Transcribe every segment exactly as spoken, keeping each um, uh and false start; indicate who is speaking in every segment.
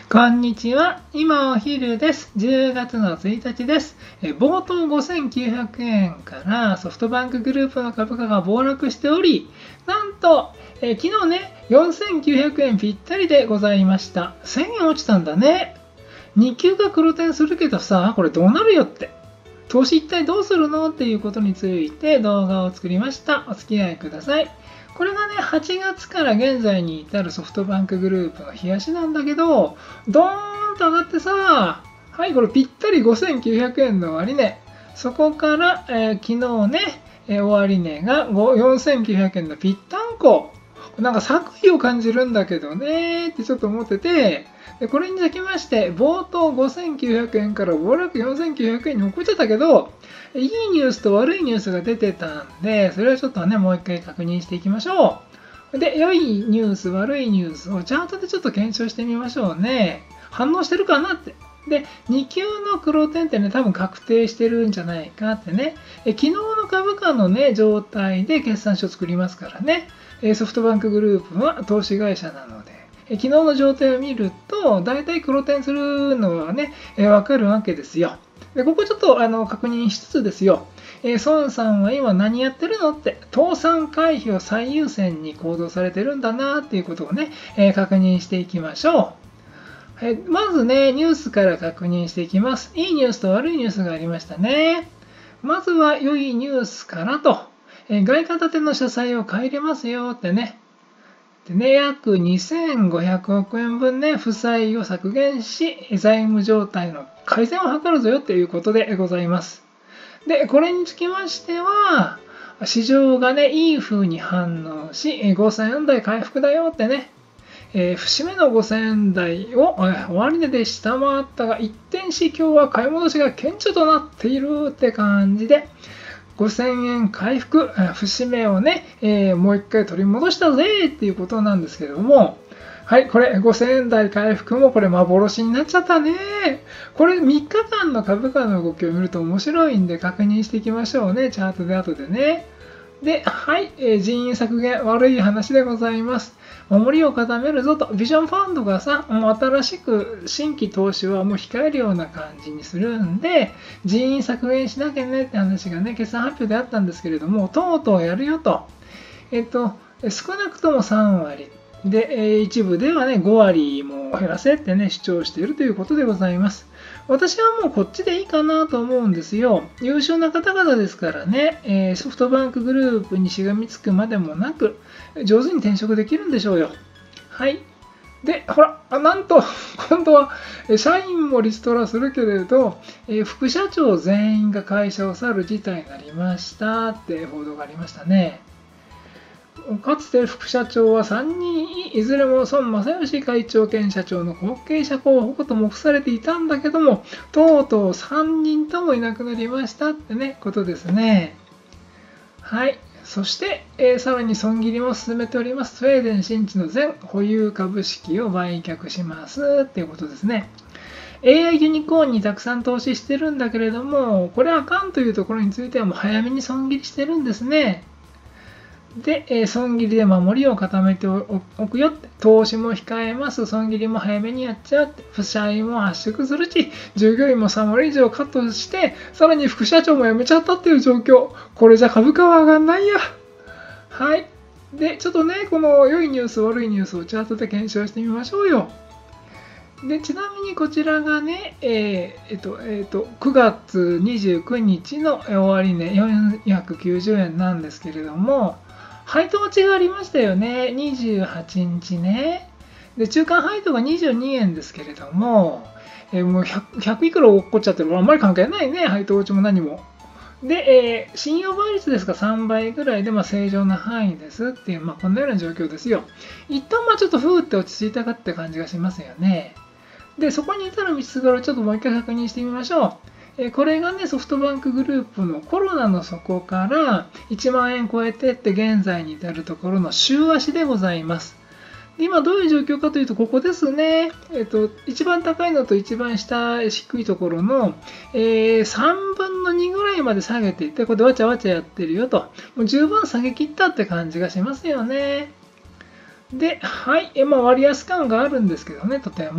Speaker 1: こんにちは。今お昼です。じゅうがつのついたちです。え冒頭ごせんきゅうひゃくえんからソフトバンクグループの株価が暴落しており、なんとえ昨日ね、よんせんきゅうひゃくえんぴったりでございました。せんえん落ちたんだね。に級が黒点するけどさ、これどうなるよって。投資一体どうするのっていうことについて動画を作りました。お付き合いください。これがね、はちがつから現在に至るソフトバンクグループの冷やしなんだけど、ドーンと上がってさ、はい、これぴったりごせんきゅうひゃくえんの終値。そこから、えー、昨日ね、えー、終値がよんせんきゅうひゃくえんのぴったんこ。なんか作為を感じるんだけどねってちょっと思ってて、でこれにつきまして、冒頭ごせんきゅうひゃくえんから暴落よんせんきゅうひゃくえんに起こっちゃったけど、いいニュースと悪いニュースが出てたんで、それをちょっとね、もう一回確認していきましょう。で、良いニュース、悪いニュースをチャートでちょっと検証してみましょうね。反応してるかなって。で、に級の黒点ってね、多分確定してるんじゃないかってね。え昨日の株価のね、状態で決算書を作りますからね。ソフトバンクグループは投資会社なので、昨日の状態を見ると、大体黒点するのはね、わかるわけですよ。でここちょっとあの確認しつつですよ、えー、孫さんは今何やってるのって、倒産回避を最優先に行動されてるんだなっていうことをね、えー、確認していきましょう。はい、まずね、ニュースから確認していきます。いいニュースと悪いニュースがありましたね。まずは良いニュースからと、えー、外貨建ての社債を買い入れますよってね。でね、約にせんごひゃくおくえんぶんね、負債を削減し、財務状態の改善を図るぞよということでございます。で、これにつきましては、市場がね、いい風に反応し、ごせんえん台回復だよってね、えー、節目のごせんえん台を終値で下回ったが、一転し今日は買い戻しが顕著となっているって感じで、ごせんえん回復、節目をね、えー、もう一回取り戻したぜっていうことなんですけども、はい、これごせんえん台回復もこれ幻になっちゃったね。これみっかかんの株価の動きを見ると面白いんで確認していきましょうね、チャートで後でね。で、はい、えー、人員削減、悪い話でございます。守りを固めるぞと、ビジョンファンドがさ、もう新しく新規投資はもう控えるような感じにするんで、人員削減しなきゃねって話がね、決算発表であったんですけれども、とうとうやるよと。えっと、少なくともさんわり。で、一部ではね、ごわりも減らせってね、主張しているということでございます。私はもうこっちでいいかなと思うんですよ。優秀な方々ですからね、ソフトバンクグループにしがみつくまでもなく、上手に転職できるんでしょうよ。はい。で、ほら、なんと、今度は、社員もリストラするけれど、副社長全員が会社を去る事態になりましたって報道がありましたね。かつて副社長はさんにんいずれも孫正義会長兼社長の後継者候補と目されていたんだけども、とうとうさんにんともいなくなりましたってね、ことですね。はい。そして、えー、さらに損切りも進めております。スウェーデン新地の全保有株式を売却しますっていうことですね。エーアイ ユニコーンにたくさん投資してるんだけれども、これあかんというところについてはもう早めに損切りしてるんですね。で、えー、損切りで守りを固めておくよって、投資も控えます、損切りも早めにやっちゃうって、負債も圧縮するし、従業員もさんわり以上カットして、さらに副社長も辞めちゃったっていう状況、これじゃ株価は上がんないや。はい。で、ちょっとね、この良いニュース、悪いニュースをチャートで検証してみましょうよ。でちなみにこちらがね、えーえっとえっと、くがつにじゅうくにちの終値よんひゃくきゅうじゅうえんなんですけれども、配当落ちがありましたよね、にじゅうはちにちね。で中間配当がにじゅうにえんですけれども、えー、もう ひゃく, ひゃくいくら起こっちゃってるからあんまり関係ないね、配当落ちも何も。で、えー、信用倍率ですがさんばいぐらいでまあ正常な範囲ですっていう、まあ、こんなような状況ですよ。一旦まあちょっとふーって落ち着いたかって感じがしますよね。で、そこに至る道すがらちょっともう一回確認してみましょう。これがね、ソフトバンクグループのコロナの底からいちまんえん超えてって現在に至るところの週足でございます。今どういう状況かというと、ここですね。えっと、一番高いのと一番下、低いところの、えー、さんぶんのにぐらいまで下げていって、これでわちゃわちゃやってるよと。もう十分下げ切ったって感じがしますよね。で、はい。まあ、割安感があるんですけどね、とても。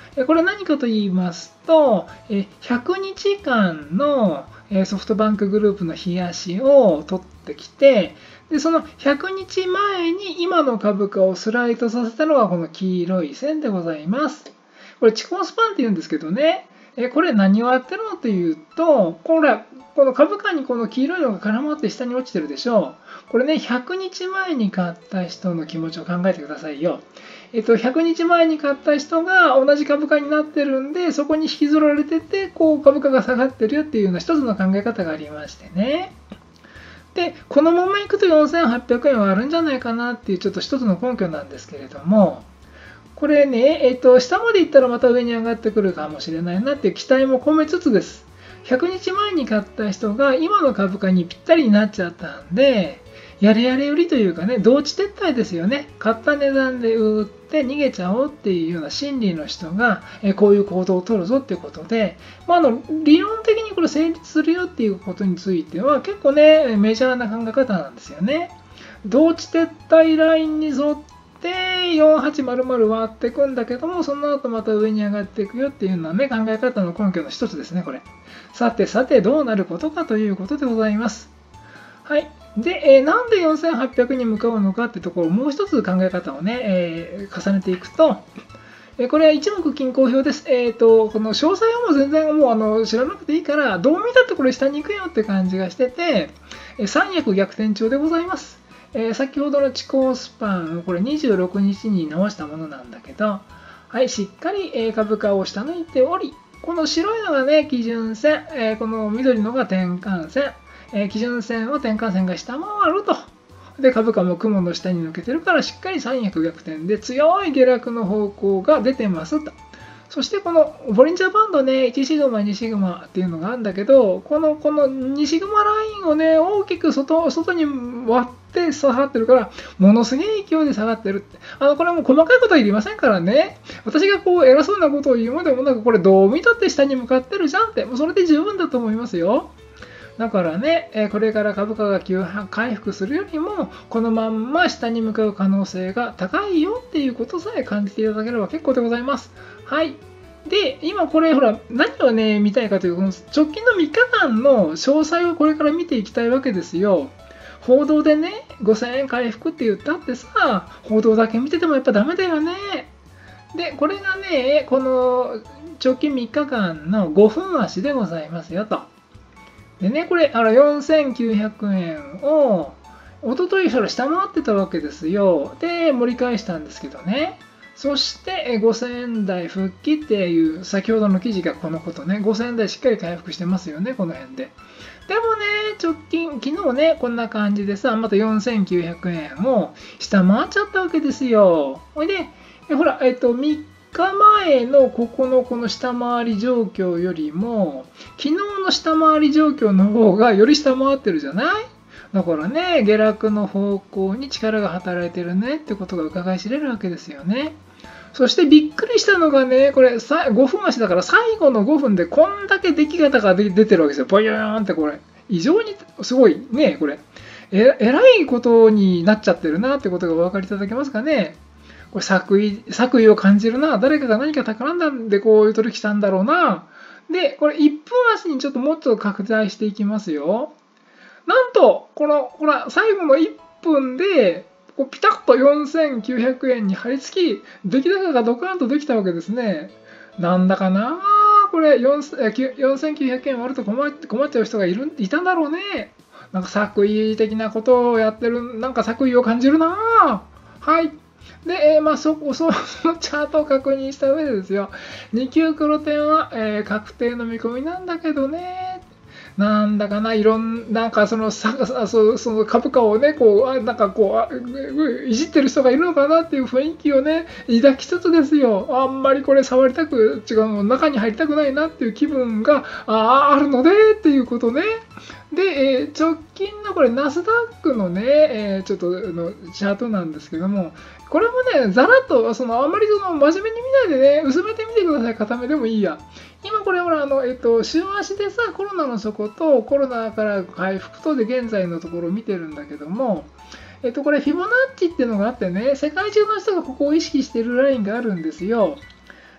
Speaker 1: これ何かと言いますと、ひゃくにちかんのソフトバンクグループの冷やしを取ってきて、でそのひゃくにちまえに今の株価をスライドさせたのがこの黄色い線でございます。これ、遅婚スパンって言うんですけどね、これ何をやってるのというと、これ、この株価にこの黄色いのが絡まって下に落ちてるでしょう。これね、ひゃくにちまえに買った人の気持ちを考えてくださいよ。えっと、ひゃくにちまえに買った人が同じ株価になってるんで、そこに引きずられてて、こう株価が下がってるよっていうような一つの考え方がありましてね。で、このままいくとよんせんはっぴゃくえんはあるんじゃないかなっていうちょっと一つの根拠なんですけれども、これね、えっと、下まで行ったらまた上に上がってくるかもしれないなっていう期待も込めつつです。ひゃくにちまえに買った人が今の株価にぴったりになっちゃったんで、やれやれ売りというかね、同地撤退ですよね。買った値段で売って逃げちゃおうっていうような心理の人が、こういう行動を取るぞっていうことで、まあ、あの理論的にこれ成立するよっていうことについては結構ね、メジャーな考え方なんですよね。同地撤退ラインに沿ってよんはちまるまる割っていくんだけども、その後また上に上がっていくよっていうようなね、考え方の根拠の一つですね、これ。さてさてどうなることかということでございます。はい。で、えー、なんでよんせんはっぴゃくに向かうのかってところをもう一つ考え方をね、えー、重ねていくと、えー、これは一目均衡表です。えーと、この詳細はもう全然もうあの知らなくていいから、どう見たってこれ下に行くよって感じがしてて、えー、三役逆転調でございます。えー、先ほどの遅行スパンをこれにじゅうろくにちに直したものなんだけど、はい、しっかり株価を下抜いており、この白いのがね、基準線、えー、この緑のが転換線、えー、基準線を転換線が下回ると。で、株価も雲の下に抜けてるから、しっかり三役逆転で強い下落の方向が出てますと。そしてこのボリンジャーバンドね、いちシグマ、にシグマっていうのがあるんだけど、このこのにシグマラインをね、大きく 外, 外に割って下がってるから、ものすげえ勢いで下がってるって。あのこれも細かいことはいりませんからね。私がこう偉そうなことを言うまでもなく、これどう見たって下に向かってるじゃんって、もうそれで十分だと思いますよ。だからね、これから株価が急回復するよりも、このまんま下に向かう可能性が高いよっていうことさえ感じていただければ結構でございます。はい。で、今これ、ほら、何をね、見たいかというと、直近のみっかかんの詳細をこれから見ていきたいわけですよ。報道でね、ごせんえん回復って言ったってさ、報道だけ見ててもやっぱダメだよね。で、これがね、この直近みっかかんのごふん足でございますよと。でね、これ、あのよんせんきゅうひゃくえんを、おとといから下回ってたわけですよ。で、盛り返したんですけどね。そしてごせんえん台復帰っていう先ほどの記事がこのことね、ごせんえん台しっかり回復してますよね、この辺で。でもね、直近、昨日ね、こんな感じでさ、またよんせんきゅうひゃくえんを下回っちゃったわけですよ。ほいで、ほら、えっと、みっかまえのここのこの下回り状況よりも、昨日の下回り状況の方がより下回ってるじゃない？だからね、下落の方向に力が働いてるねってことが伺い知れるわけですよね。そしてびっくりしたのがね、これごふん足だから最後のごふんでこんだけ出来方が出てるわけですよ。ボヨーンってこれ。異常にすごいね、これ。え, えらいことになっちゃってるなってことがお分かりいただけますかね。これ作為、作為を感じるな。誰かが何か企んだんでこういう取引したんだろうな。で、これいっぷん足にちょっともっと拡大していきますよ。なんと、この、ほら、最後のいっぷんで、こうピタッとよんせんきゅうひゃくえんに張り付き、出来高がドカーンとできたわけですね。なんだかなこれよんせんきゅうひゃくえん割ると困っ困っちゃう人がいるいたんだろうね。なんか作為的なことをやってる、なんか作為を感じるなはい。で、えーまあ、そこそのチャートを確認した上でですよ、に級黒点は、えー、確定の見込みなんだけどね。なんだかな、いろんな、なんかその、さそその株価をね、こう、なんかこう、いじってる人がいるのかなっていう雰囲気をね、抱きつつですよ、あんまりこれ触りたく、違うの、中に入りたくないなっていう気分が あ, あるのでっていうことね。で、えー、直近のこれ、ナスダックのね、えー、ちょっとのチャートなんですけども、これもね、ざらっと、そのあんまりその真面目に見ないでね、薄めてみてください、固めでもいいや。今これほらあの、えっと、週足でさ、コロナの底とコロナから回復とで現在のところを見てるんだけども、えっと、これフィボナッチっていうのがあってね、世界中の人がここを意識しているラインがあるんですよ。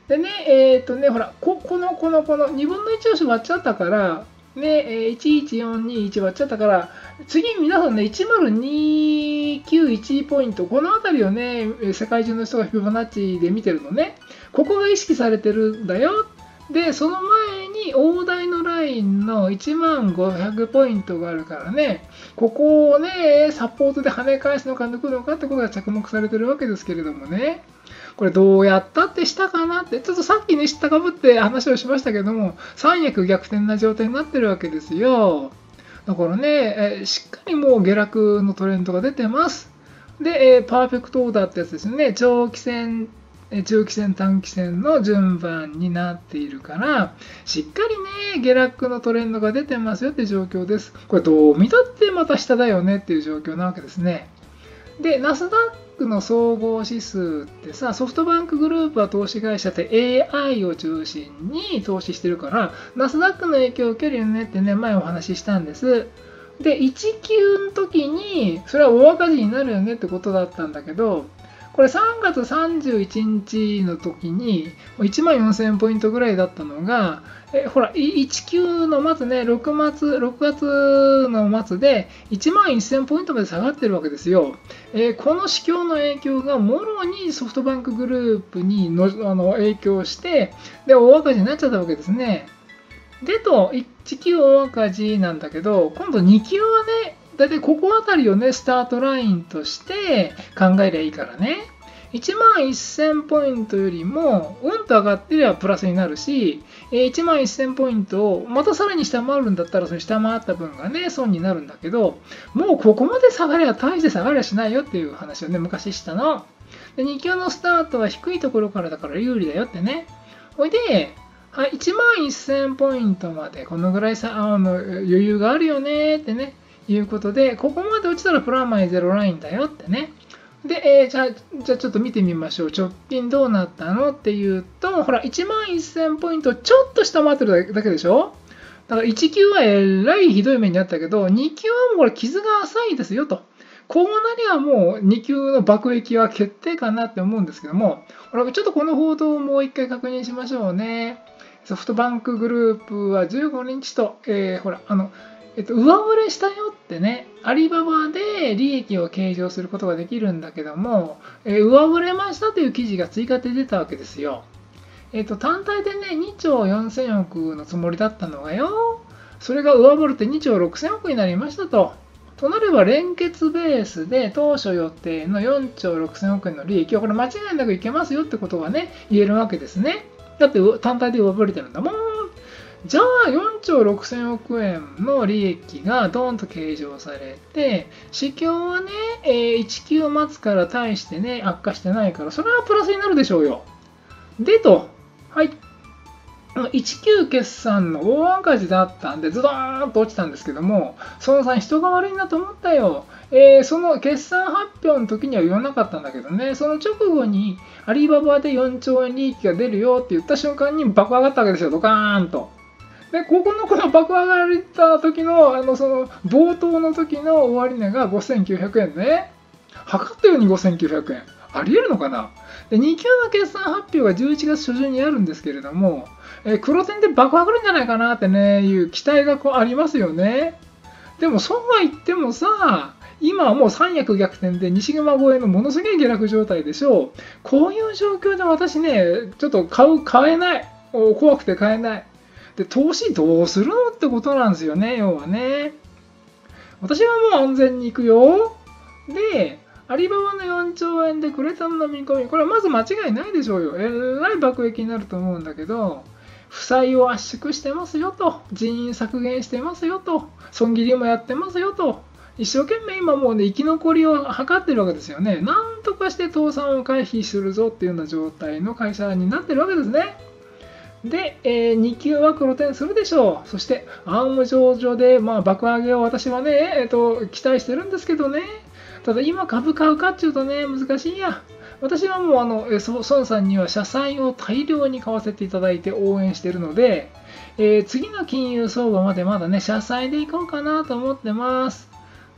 Speaker 1: でね、えっとね、ほら、ここの、この、このにぶんのいちを割っちゃったから、ね、いちいちよんにいち割っちゃったから、次皆さんね、いちまるにきゅういちポイント、この辺りをね、世界中の人がフィボナッチで見てるのね、ここが意識されてるんだよ。で、その前に大台のラインのいちまんごひゃくポイントがあるからね、ここをね、サポートで跳ね返すのか抜くのかってことが着目されてるわけですけれどもね。これどうやったってしたかなって、ちょっとさっきね、知ったかぶって話をしましたけども、三役逆転な状態になってるわけですよ。だからね、えしっかりもう下落のトレンドが出てます。で、えパーフェクトオーダーってやつですね、長期戦、中期戦、短期戦の順番になっているから、しっかりね、下落のトレンドが出てますよって状況です。これどう見たってまた下だよねっていう状況なわけですね。で、ナスダックの総合指数ってさ、ソフトバンクグループは投資会社って エーアイ を中心に投資してるから、ナスダックの影響を受けるよねってね、前お話ししたんです。で、いち級の時に、それは大赤字になるよねってことだったんだけど、これさんがつさんじゅういちにちの時にいちまんよんせんポイントぐらいだったのが、えほらいち級の末ね、ろくがつの末でいちまんせんポイントまで下がってるわけですよ。えー、この市況の影響がもろにソフトバンクグループにのあの影響して、で大赤字になっちゃったわけですね。でといち級大赤字なんだけど、今度に級はね、だいたいここあたりをね、スタートラインとして考えりゃいいからね。いちまんせんポイントよりもうんと上がってりゃプラスになるし、いちまんせんポイントをまたさらに下回るんだったら、その下回った分がね、損になるんだけど、もうここまで下がりゃ大して下がりゃしないよっていう話をね、昔したの。で、に級のスタートは低いところからだから有利だよってね。ほいで、はい、いちまんせんポイントまでこのぐらいさあの余裕があるよねってね。いうことで、ここまで落ちたらプラマイゼロラインだよってね。で、えー、じゃあ、じゃあちょっと見てみましょう。直近どうなったのっていうと、ほら、いちまんせんポイントちょっと下回ってるだけでしょ。だからいち級はえらいひどい目にあったけど、に級はもうこれ傷が浅いですよと。こうなりゃもうに級の爆撃は決定かなって思うんですけども、ほらちょっとこの報道をもう一回確認しましょうね。ソフトバンクグループはじゅうごにちと、えー、ほら、あの、えっと、上振れしたよってね、アリババで利益を計上することができるんだけども、えー、上振れましたという記事が追加で出たわけですよ。えっと、単体でね、にちょうよんせんおくのつもりだったのがよ、それが上振るってにちょうろくせんおくになりましたと。となれば連結ベースで当初予定のよんちょうろくせんおくえんの利益をこれ間違いなくいけますよってことがね、言えるわけですね。だって単体で上振れてるんだもん。じゃあよんちょうろくせんおくえんの利益がドーンと計上されて、市況はね、いち級末から大してね、悪化してないから、それはプラスになるでしょうよ。でと、はい。いち級決算の大赤字だったんで、ズドーンと落ちたんですけども、そのさん、人が悪いなと思ったよ。えー、その決算発表の時には言わなかったんだけどね、その直後にアリババでよんちょうえん利益が出るよって言った瞬間に爆上がったわけですよ、ドカーンと。で、ここのこの爆上がった時の、あの、その、冒頭の時の終値がごせんきゅうひゃくえんね。測ったようにごせんきゅうひゃくえん。ありえるのかな。で、に級の決算発表がじゅういちがつしょじゅんにあるんですけれども、えー、黒点で爆上がるんじゃないかなってね、いう期待がこうありますよね。でも、そうは言ってもさ、今はもう三役逆転で西熊超えのものすげえ下落状態でしょう。こういう状況で私ね、ちょっと買う、買えない。怖くて買えない。で、投資どうするのってことなんですよね、要はね。私はもう安全に行くよ。で、アリババのよんちょうえんでクレタンの見込み、これはまず間違いないでしょうよ。えらい爆撃になると思うんだけど、負債を圧縮してますよと、人員削減してますよと、損切りもやってますよと、一生懸命今もうね、生き残りを図ってるわけですよね。なんとかして倒産を回避するぞっていうような状態の会社になってるわけですね。で、えー、に級は黒点するでしょう。そして、アーム上場で、まあ、爆上げを私はね、えーと、期待してるんですけどね。ただ、今株買うかっていうとね、難しいや。私はもう、あの、孫さんには社債を大量に買わせていただいて応援しているので、えー、次の金融相場までまだね、社債でいこうかなと思ってます。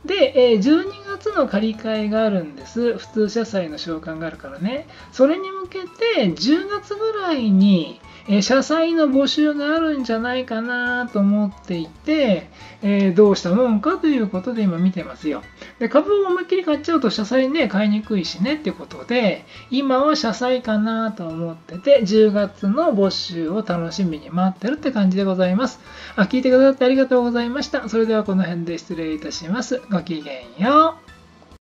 Speaker 1: で、えーじゅうにがつの借り換えがあるんです。普通社債の償還があるからね。それに向けてじゅうがつぐらいに、えー社債の募集があるんじゃないかなと思っていて、えーどうしたもんかということで今見てますよ。で、株を思いっきり買っちゃうと社債ね、買いにくいしねってことで、今は社債かなと思ってて、じゅうがつの募集を楽しみに待ってるって感じでございます。あ、聞いてくださってありがとうございました。それではこの辺で失礼いたします。ごきげんよう。